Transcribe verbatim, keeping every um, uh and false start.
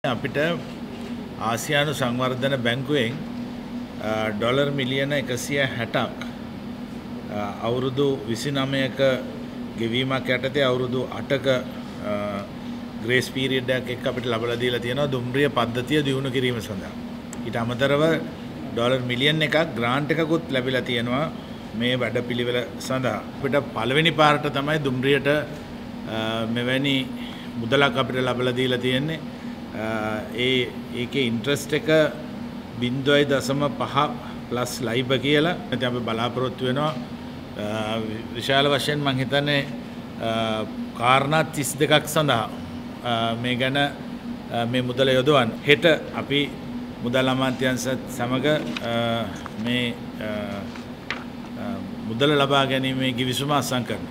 අපිට ආසියානු සංවර්ධන බැංකුවෙන් ඩොලර් මිලියන එකසිය හැටක් අවුරුදු විසිනමයක ගෙවීමක් යටතේ අවුරුදු අටක ග්‍රේස් පීරියඩ් එකක් එක්ක අපිට ලබලා දීලා තියෙනවා දුම්රිය පද්ධතිය දියුණු කිරීම සඳහා. ඊට අමතරව ඩොලර් මිලියන් එකක් ග්‍රාන්ට් එකකුත් ලැබිලා තියෙනවා මේ වැඩපිළිවෙල සඳහා. අපිට පළවෙනි පාරට තමයි දුම්රියට මෙවැනි මුදලක් අපිට ලබලා දීලා තියෙන්නේ. ඒ ඒකේ ඉන්ට්‍රස්ට් එක බිංදුවයි දශම පහ ප්ලස් ලයිබ කියලා. ඉතින් අපි බලාපොරොත්තු වෙනවා විශාල වශයෙන් මම හිතන්නේ කාරණා තිස් දෙකක් සඳහා මේ ගැන මේ මුදල යොදවන්න. හෙට අපි මුදල් අමාත්‍යාංශත් සමග මේ මුදල ලබා ගැනීමේ ගිවිසුම අත්සන් කරනවා.